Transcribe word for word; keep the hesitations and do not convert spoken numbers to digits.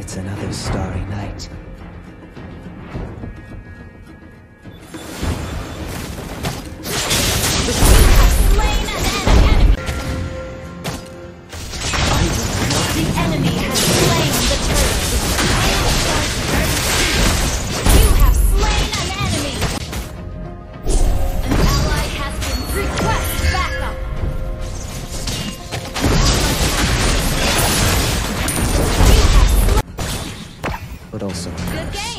It's another starry night. But also, Good game.